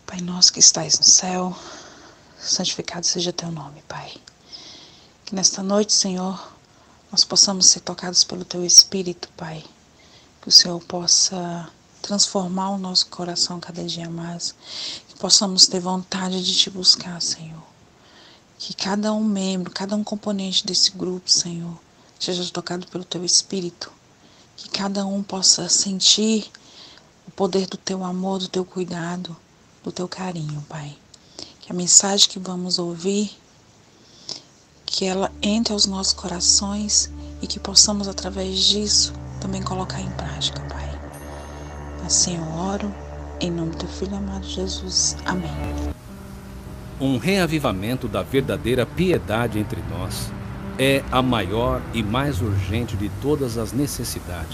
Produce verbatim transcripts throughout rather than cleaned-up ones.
Pai nosso que estais no céu, santificado seja teu nome, Pai. Que nesta noite, Senhor, nós possamos ser tocados pelo teu Espírito, Pai. Que o Senhor possa transformar o nosso coração cada dia mais. Que possamos ter vontade de te buscar, Senhor. Que cada um membro, cada um componente desse grupo, Senhor, seja tocado pelo teu Espírito. Que cada um possa sentir o poder do teu amor, do teu cuidado, do teu carinho, Pai. Que a mensagem que vamos ouvir, que ela entre aos nossos corações e que possamos, através disso, também colocar em prática, Pai. Assim eu oro, em nome do teu Filho amado Jesus. Amém. Um reavivamento da verdadeira piedade entre nós é a maior e mais urgente de todas as necessidades.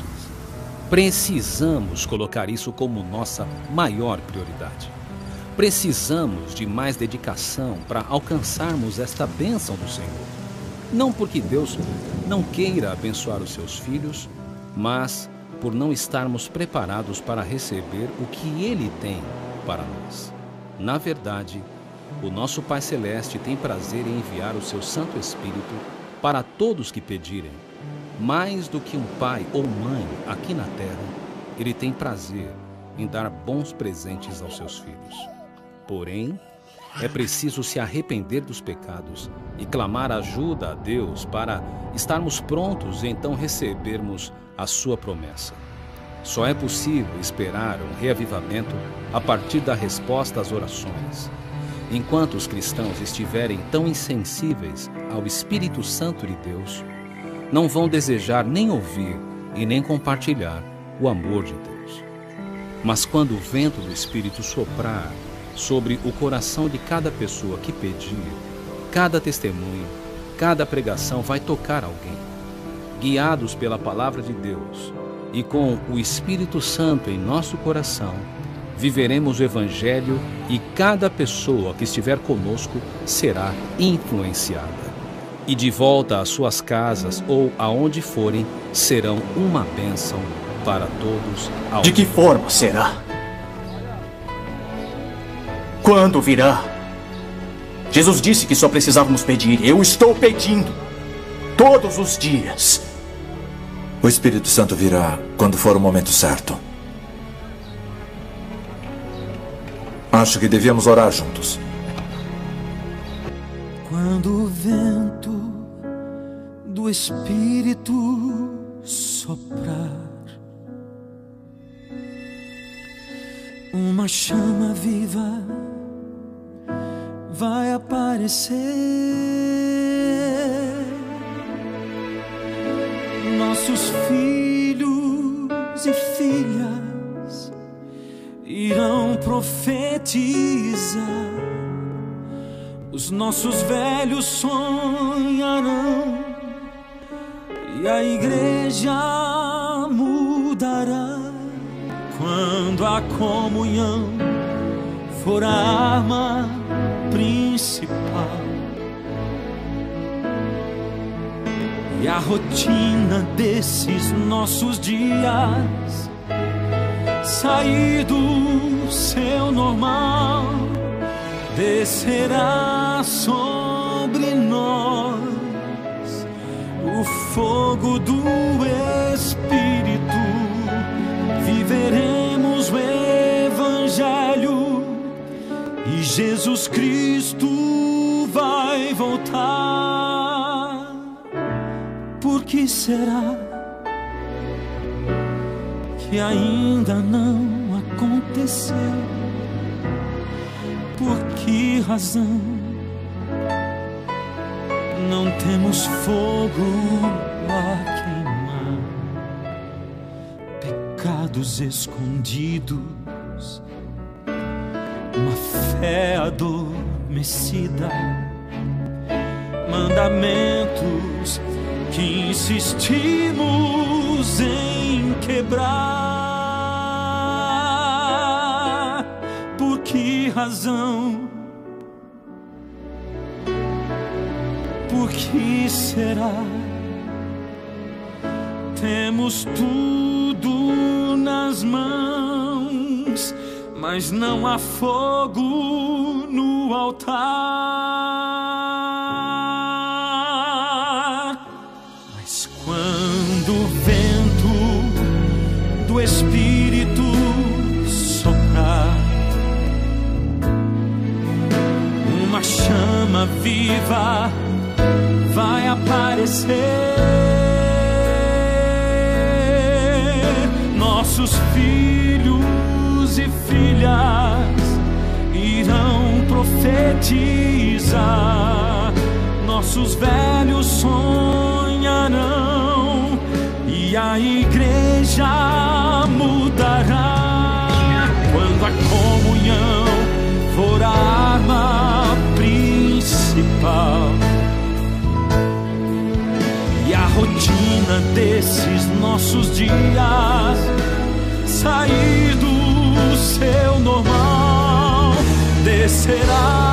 Precisamos colocar isso como nossa maior prioridade. Precisamos de mais dedicação para alcançarmos esta bênção do Senhor. Não porque Deus não queira abençoar os seus filhos, mas por não estarmos preparados para receber o que Ele tem para nós. Na verdade, o nosso Pai Celeste tem prazer em enviar o seu Santo Espírito para todos que pedirem. Mais do que um pai ou mãe aqui na terra, Ele tem prazer em dar bons presentes aos seus filhos. Porém, é preciso se arrepender dos pecados e clamar ajuda a Deus para estarmos prontos e então recebermos a sua promessa. Só é possível esperar um reavivamento a partir da resposta às orações. Enquanto os cristãos estiverem tão insensíveis ao Espírito Santo de Deus, não vão desejar nem ouvir e nem compartilhar o amor de Deus. Mas quando o vento do Espírito soprar sobre o coração de cada pessoa que pedir, cada testemunho, cada pregação vai tocar alguém. Guiados pela palavra de Deus e com o Espírito Santo em nosso coração, viveremos o Evangelho e cada pessoa que estiver conosco será influenciada. E de volta às suas casas ou aonde forem, serão uma bênção para todos. De que forma será? Quando virá? Jesus disse que só precisávamos pedir. Eu estou pedindo. Todos os dias. O Espírito Santo virá quando for o momento certo. Acho que devíamos orar juntos. Quando o vento do Espírito soprar, uma chama viva vai aparecer. Nossos filhos e filhas irão profetizar. Os nossos velhos sonharão e a igreja mudará. Quando a comunhão for a arma principal e a rotina desses nossos dias sair do seu normal, descerá sobre nós o fogo do Espírito. Viveremos o Evangelho e Jesus Cristo vai voltar. Por que será que ainda não aconteceu? Por que razão não temos fogo a queimar? Pecados escondidos, uma fé adormecida, mandamentos que insistimos em quebrar. Por que razão? Por que será? Temos tudo nas mãos, mas não há fogo no altar. Mas quando o vento do Espírito soprar, uma chama viva vai aparecer. Nossos filhos e filhas irão profetizar, nossos velhos sonharão e a igreja mudará. Quando a comunhão for a arma principal e a rotina desses nossos dias sair do seu normal, descerá